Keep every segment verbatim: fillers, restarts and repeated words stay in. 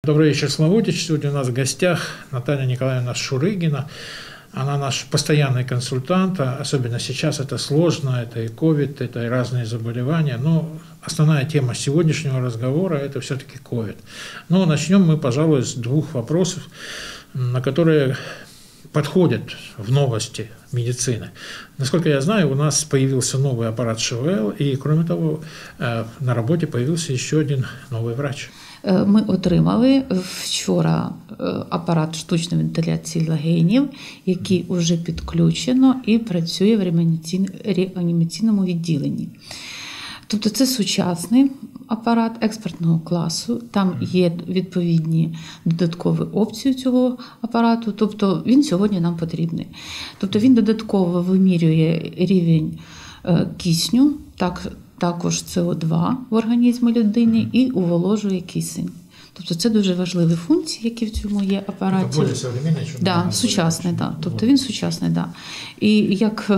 Добрый вечер, Славутич. Сегодня у нас в гостях Наталья Николаевна Шурыгина. Она наш постоянный консультант, особенно сейчас это сложно, это и ковид, это и разные заболевания. Но основная тема сегодняшнего разговора – это все-таки ковид. Но начнем мы, пожалуй, с двух вопросов, на которые подходят в новости медицины. Насколько я знаю, у нас появился новый аппарат ШВЛ, и, кроме того, на работе появился еще один новый врач. Ми отримали вчора апарат штучної вентиляції легенів, який вже підключено і працює в реанімаційному відділенні. Тобто це сучасний апарат експертного класу, там є відповідні додаткові опції цього апарату, тобто він сьогодні нам потрібний. Тобто він додатково вимірює рівень кисню, так, також С О два в організмі людини і уволожує кисень. Тобто це дуже важливі функції, які в цьому є апараті. Це більш сучасний, ніж да, сучасний, да. Тобто він сучасний, да. І як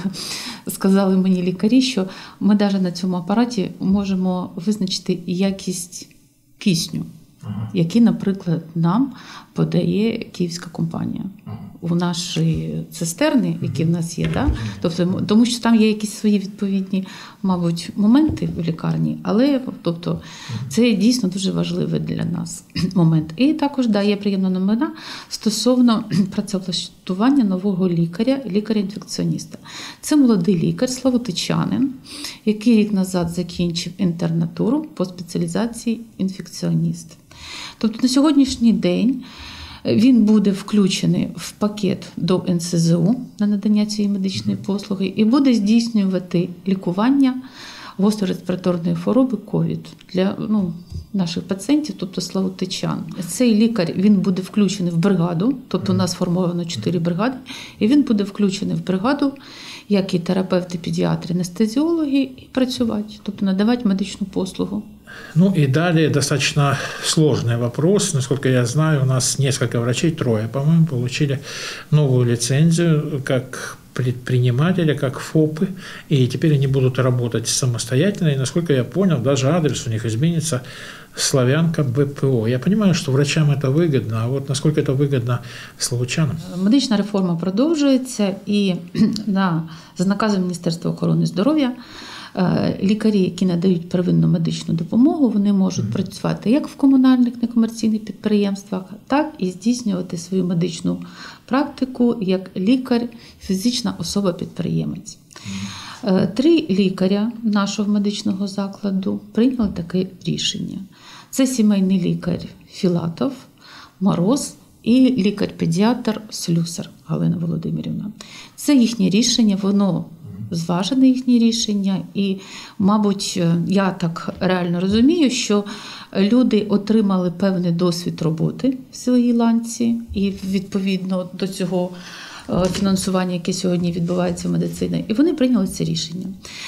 сказали мені лікарі, що ми навіть на цьому апараті можемо визначити якість кисню, ага. який, наприклад, нам подає київська компанія. Ага. У наші цистерни, які в нас є, да? Тобто, тому що там є якісь свої відповідні, мабуть, моменти в лікарні, але тобто, це дійсно дуже важливий для нас момент. І також да, є приємна новина стосовно працевлаштування нового лікаря, лікаря-інфекціоніста. Це молодий лікар, славутичанин, який рік назад закінчив інтернатуру по спеціалізації інфекціоніст. Тобто на сьогоднішній день він буде включений в пакет до Ен Се Зе У на надання цієї медичної послуги і буде здійснювати лікування гостро-респіраторної хвороби ковід для ну, наших пацієнтів, тобто славутичан. Цей лікар він буде включений в бригаду, тобто у нас сформовано чотири бригади, і він буде включений в бригаду, як і терапевти, педіатри, анестезіологи, і працювати, тобто надавати медичну послугу. Ну и далее достаточно сложный вопрос. Насколько я знаю, у нас несколько врачей, трое, по-моему, получили новую лицензию как предпринимателя, как ФОПы, и теперь они будут работать самостоятельно. И, насколько я понял, даже адрес у них изменится Славянка Б П О. Я понимаю, что врачам это выгодно, а вот насколько это выгодно славутчанам? Медична реформа продовжується, і на, за наказом Міністерства охорони здоров'я лікарі, які надають первинну медичну допомогу, вони можуть mm-hmm. працювати як в комунальних некомерційних підприємствах, так і здійснювати свою медичну практику як лікар, фізична особа-підприємець. Mm-hmm. Три лікаря нашого медичного закладу прийняли таке рішення. Це сімейний лікар Філатов, Мороз і лікар-педіатр Слюсар Галина Володимирівна. Це їхнє рішення, воно зважене їхнє рішення, і, мабуть, я так реально розумію, що люди отримали певний досвід роботи в своїй ланці, і відповідно до цього фінансування, яке сьогодні відбувається в медицині, і вони прийняли це рішення.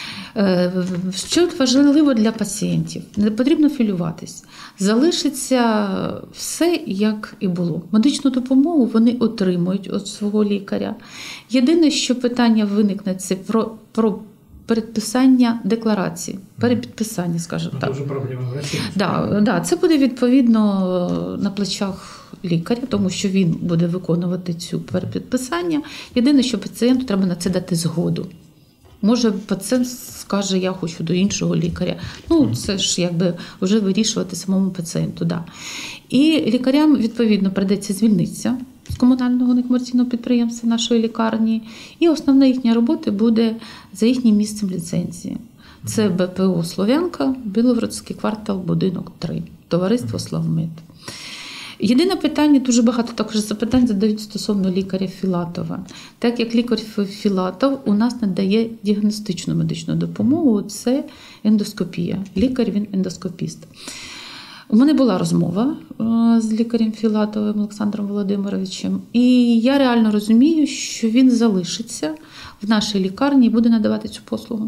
Що важливо для пацієнтів? Не потрібно хвилюватись. Залишиться все, як і було. Медичну допомогу вони отримують від свого лікаря. Єдине, що питання виникне, це про, про передписання декларації, перепідписання, скажімо так. Це вже проблема врачів. Да, да, це буде відповідно на плечах лікаря, тому що він буде виконувати цю перепідписання. Єдине, що пацієнту треба на це дати згоду. Може, пацієнт скаже, я хочу до іншого лікаря. Ну, це ж якби вже вирішувати самому пацієнту. Да. І лікарям, відповідно, прийдеться звільнитися з комунального некомерційного підприємства нашої лікарні. І основна їхня робота буде за їхнім місцем ліцензії. Це Б П О Слов'янка, Білогородський квартал, будинок три, товариство Славмед. Єдине питання, дуже багато також запитань задають стосовно лікаря Філатова. Так як лікар Філатов у нас надає діагностичну медичну допомогу, це ендоскопія. Лікар, він ендоскопіст. У мене була розмова з лікарем Філатовим Олександром Володимировичем, і я реально розумію, що він залишиться в нашій лікарні і буде надавати цю послугу.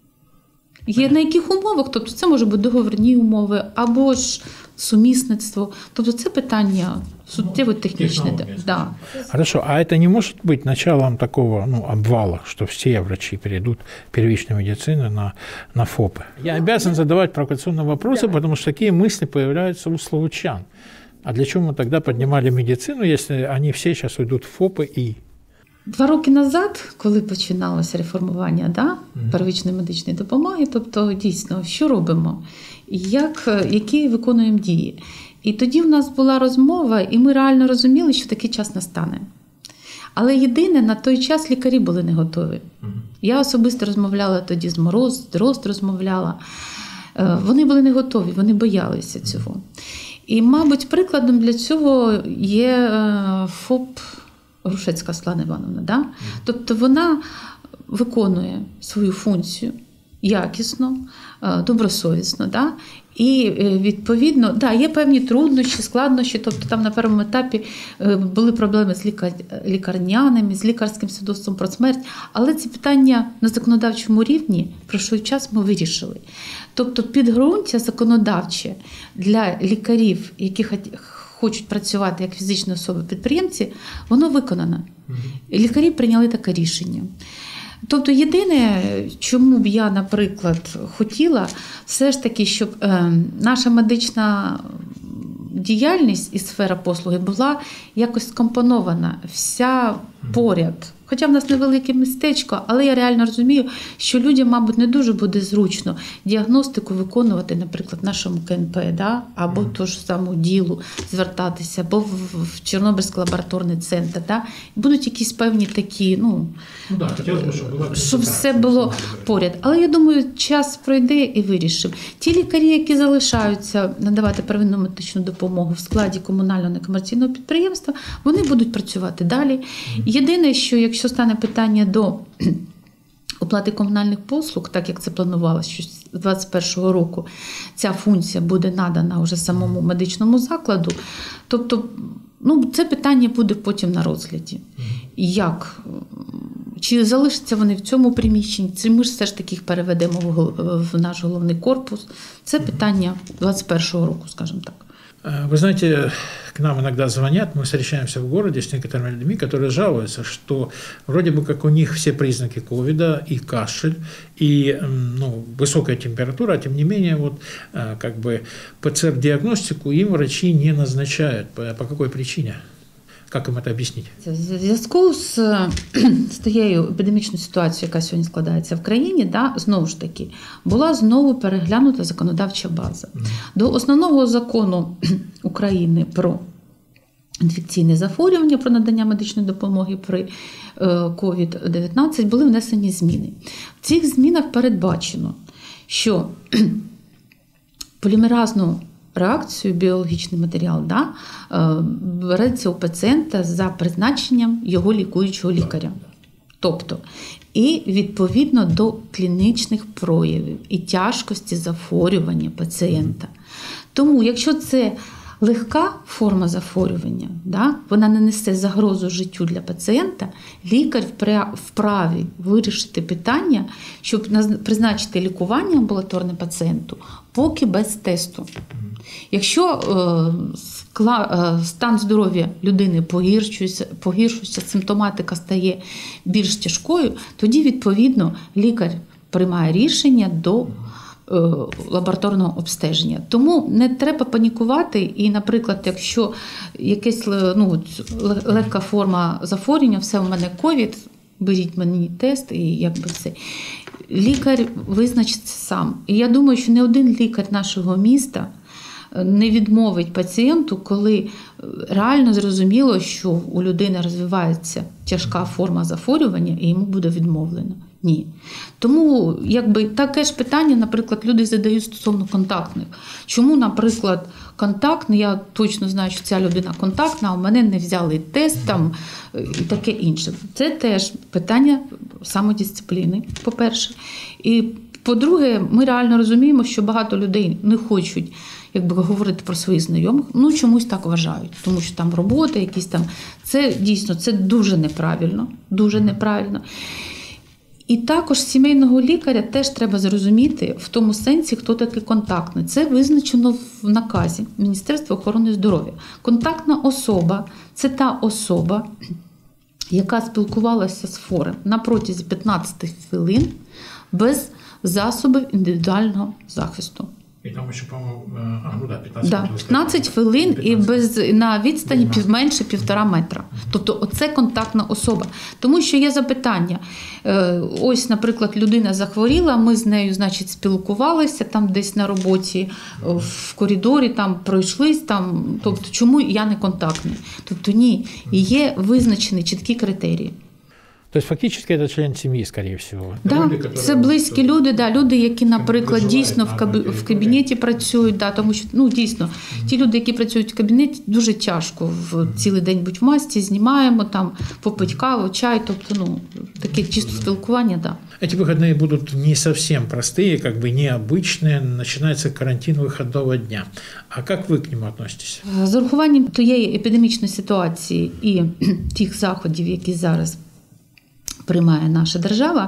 Є на яких умовах, тобто це може бути договірні умови, або ж сумісництво. Тобто це питання суттєво технічне. Да. Хорошо, а это не может быть началом такого ну, обвала, что все врачи перейдут первичной медицины на, на ФОПы? Я обязан задавать провокационные вопросы, потому что такие мысли появляются у славутчан. А для чего мы тогда поднимали медицину, если они все сейчас уйдут в ФОПы и... Два роки назад, коли починалося реформування да, mm-hmm. первичної медичної допомоги, тобто дійсно, що робимо, як, які виконуємо дії. І тоді в нас була розмова, і ми реально розуміли, що такий час настане. Але єдине, на той час лікарі були не готові. Mm-hmm. Я особисто розмовляла тоді з Мороз, з Дрозд розмовляла. Вони були не готові, вони боялися цього. І, мабуть, прикладом для цього є ФОП Грушецька Світлана Івановна. Да? Mm. Тобто вона виконує свою функцію якісно, добросовісно. Да? І, відповідно, да, є певні труднощі, складнощі. Тобто там на першому етапі були проблеми з лікар... лікарняними, з лікарським свідоцтвом про смерть. Але ці питання на законодавчому рівні пройшов час, ми вирішили. Тобто підґрунтя законодавче для лікарів, які хочуть працювати як фізичні особи-підприємці, воно виконано. І лікарі прийняли таке рішення. Тобто єдине, чому б я, наприклад, хотіла, все ж таки, щоб е, наша медична діяльність і сфера послуги була якось скомпонована, вся поряд. Хоча в нас невелике містечко, але я реально розумію, що людям, мабуть, не дуже буде зручно діагностику виконувати, наприклад, в нашому ка ен пе, да? Або mm. ту ж саму ділу звертатися, або в, в Чорнобильський лабораторний центр. Да? Будуть якісь певні такі, ну, ну да, хотілося, щоб, була щоб все було поряд. Але я думаю, час пройде і вирішимо. Ті лікарі, які залишаються надавати первинну медичну допомогу в складі комунального некомерційного підприємства, вони будуть працювати далі. Mm. Єдине, що якщо Якщо стане питання до оплати комунальних послуг, так як це планувалося, що з двадцять першого року ця функція буде надана вже самому медичному закладу, тобто ну, це питання буде потім на розгляді. Як? Чи залишаться вони в цьому приміщенні, чи ми ж все ж таки їх переведемо в наш головний корпус? Це питання двадцять першого року, скажімо так. Вы знаете, к нам иногда звонят, мы встречаемся в городе с некоторыми людьми, которые жалуются, что вроде бы как у них все признаки ковида, и кашель, и ну, высокая температура, а тем не менее вот, как бы пэ цэ эр-диагностику им врачи не назначают. По, по какой причине? Як їм це об'яснити? В зв'язку з, з тією епідемічною ситуацією, яка сьогодні складається в країні, да, знову ж таки, була знову переглянута законодавча база. Mm. До основного закону України про інфекційне захворювання, про надання медичної допомоги при ковід дев'ятнадцять були внесені зміни. В цих змінах передбачено, що полімеразну реакцію, біологічний матеріал, да, береться у пацієнта за призначенням його лікуючого лікаря. Тобто, і відповідно до клінічних проявів і тяжкості захворювання пацієнта. Тому, якщо це легка форма захворювання, да, вона не несе загрозу життю для пацієнта, лікар вправі вирішити питання, щоб призначити лікування амбулаторне пацієнту, поки без тесту. Якщо е, стан здоров'я людини погіршується, погіршується, симптоматика стає більш тяжкою, тоді, відповідно, лікар приймає рішення до е, лабораторного обстеження. Тому не треба панікувати і, наприклад, якщо якась ну, легка форма захворювання, все у мене ковід, беріть мені тест і якби все. Лікар визначиться сам. І я думаю, що не один лікар нашого міста не відмовить пацієнту, коли реально зрозуміло, що у людини розвивається тяжка форма захворювання і йому буде відмовлено. Ні. Тому якби таке ж питання, наприклад, люди задають стосовно контактних. Чому, наприклад, контактний, я точно знаю, що ця людина контактна, а у мене не взяли тест там і таке інше. Це теж питання самодисципліни, по-перше. І по-друге, ми реально розуміємо, що багато людей не хочуть якби говорити про своїх знайомих, ну чомусь так вважають, тому що там робота, якісь там, це дійсно, це дуже неправильно, дуже неправильно. І також сімейного лікаря теж треба зрозуміти в тому сенсі, хто такий контактний. Це визначено в наказі Міністерства охорони здоров'я. Контактна особа – це та особа, яка спілкувалася з хворим на протязі п'ятнадцяти хвилин без засобів індивідуального захисту. І там ще, по-моєму, а, ну да, п'ятнадцять да, п'ятнадцять хвилин і без, на відстані пів, менше півтора метра. Тобто оце контактна особа. Тому що є запитання. Ось, наприклад, людина захворіла, ми з нею, значить, спілкувалися там десь на роботі, в коридорі, там пройшлись, там, тобто чому я не контактний? Тобто ні, є визначені чіткі критерії. То есть фактически это член семьи, скорее всего. Да, люди, це близькі люди, да, люди, які, наприклад, дійсно в, кабі... в кабінеті працюють, да, тому що, ну, дійсно, mm-hmm. ті люди, які працюють в кабінеті, дуже тяжко в mm-hmm. цілий день бути в масці, знімаємо, там, попить каву, чай, тобто, ну, таке чисто спілкування, да. Эти выходные будут не совсем простые, как бы необычные, начинается карантин выходного дня. А как вы к нему относитесь? З урахуванням тієї епідемічної ситуації і тих заходів, які зараз приймає наша держава,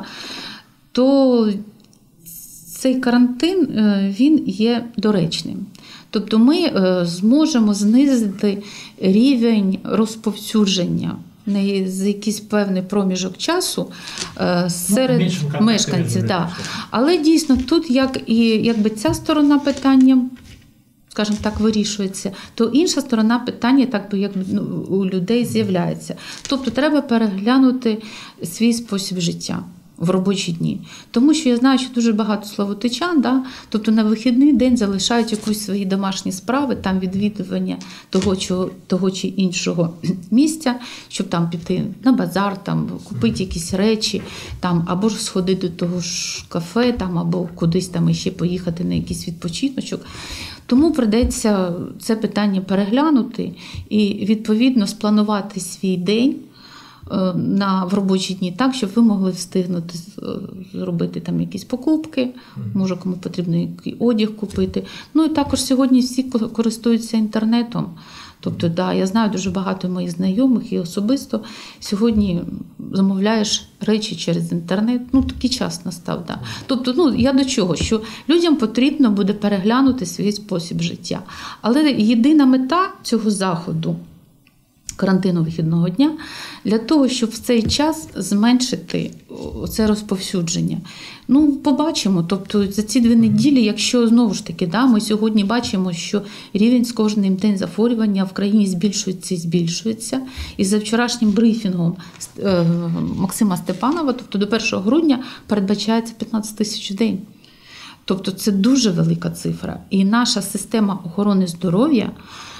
то цей карантин, він є доречним. Тобто ми зможемо знизити рівень розповсюдження на за якийсь певний проміжок часу серед ну, мешканців. Да. Але дійсно тут як і якби ця сторона питання, скажімо так, вирішується, то інша сторона питання так би як ну, у людей з'являється. Тобто треба переглянути свій спосіб життя в робочі дні. Тому що я знаю, що дуже багато славутичан, да, тобто на вихідний день залишають якісь свої домашні справи, там відвідування того, чого, того чи іншого місця, щоб там піти на базар, там купити якісь речі, там або ж сходити до того ж кафе, там або кудись там іще поїхати на якийсь відпочиночок. Тому прийдеться це питання переглянути і, відповідно, спланувати свій день на, в робочі дні так, щоб ви могли встигнути зробити там якісь покупки, може кому потрібно який одяг купити. Ну і також сьогодні всі користуються інтернетом. Тобто, да, я знаю дуже багато моїх знайомих і особисто сьогодні замовляєш речі через інтернет. Ну, такий час настав, да. Тобто, ну, я до чого? Що людям потрібно буде переглянути свій спосіб життя. Але єдина мета цього заходу, карантину вихідного дня, для того, щоб в цей час зменшити це розповсюдження. Ну, побачимо. Тобто за ці дві неділі, якщо, знову ж таки, да, ми сьогодні бачимо, що рівень з кожним днем захворювання в країні збільшується і збільшується. І за вчорашнім брифінгом Максима Степанова, тобто до першого грудня, передбачається п'ятнадцять тисяч в день. Тобто це дуже велика цифра. І наша система охорони здоров'я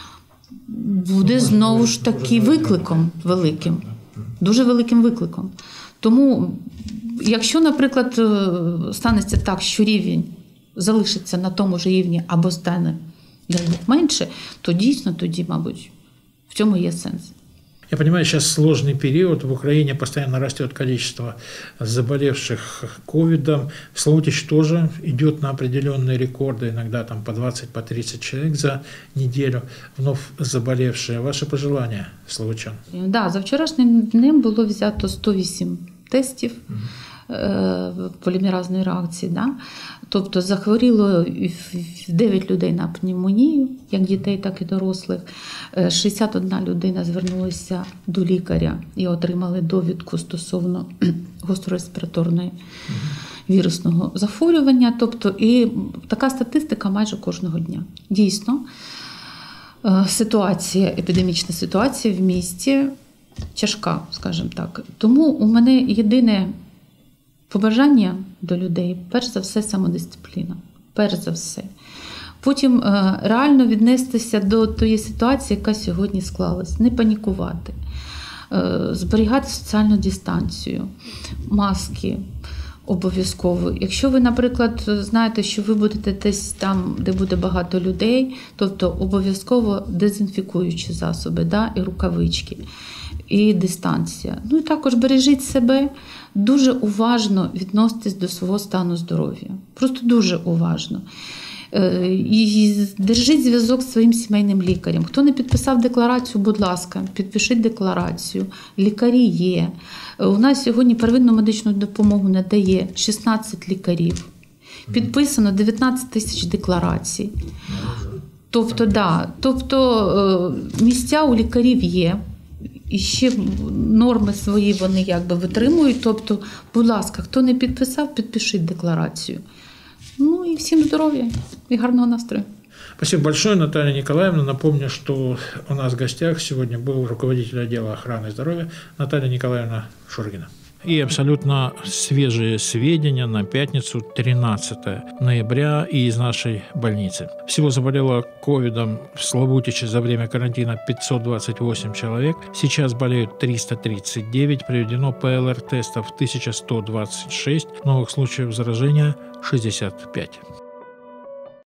буде знову ж таки викликом великим, дуже великим викликом. Тому, якщо, наприклад, станеться так, що рівень залишиться на тому ж рівні або стане менше, то дійсно тоді, мабуть, в цьому є сенс. Я понимаю, сейчас сложный период. В Украине постоянно растет количество заболевших ковидом. Славутич тоже идет на определенные рекорды, иногда там по двадцать, по тридцать человек за неделю вновь заболевшие. Ваши пожелания, славутчан? Да, за вчорашнім днем було взято сто вісім тестів угу. полімеразної реакції. Да? Тобто захворіло дев'ять людей на пневмонію, як дітей, так і дорослих. шістдесят одна людина звернулася до лікаря і отримали довідку стосовно гострореспіраторної вірусного захворювання. Тобто і така статистика майже кожного дня. Дійсно, ситуація, епідемічна ситуація в місті тяжка, скажімо так. Тому у мене єдине побажання до людей, перш за все, самодисципліна. Перш за все. Потім е, реально віднестися до тієї ситуації, яка сьогодні склалась. Не панікувати. Е, зберігати соціальну дистанцію. Маски обов'язково. Якщо ви, наприклад, знаєте, що ви будете десь там, де буде багато людей, тобто обов'язково дезінфікуючі засоби, да, і рукавички, і дистанція. Ну і також бережіть себе, дуже уважно відноситесь до свого стану здоров'я. Просто дуже уважно. І держіть зв'язок з своїм сімейним лікарем. Хто не підписав декларацію, будь ласка, підпишіть декларацію. Лікарі є. У нас сьогодні первинну медичну допомогу надає шістнадцять лікарів. Підписано дев'ятнадцять тисяч декларацій. Тобто, да, тобто місця у лікарів є. І ще норми свої вони якби витримують. Тобто, будь ласка, хто не підписав, підпишіть декларацію. Ну і всім здоров'я і гарного настрою. Спасибо большое, Наталья Николаевна. Напомню, что у нас в гостях сегодня был руководитель отдела охраны здоровья Наталья Николаевна Шурыгина. И абсолютно свежие сведения на пятницу, тринадцатое ноября, и из нашей больницы. Всего заболело ковидом в Славутиче за время карантина пятьсот двадцать восемь человек. Сейчас болеют триста тридцать девять, проведено ПЛР-тестов тысяча сто двадцать шесть, новых случаев заражения шестьдесят пять.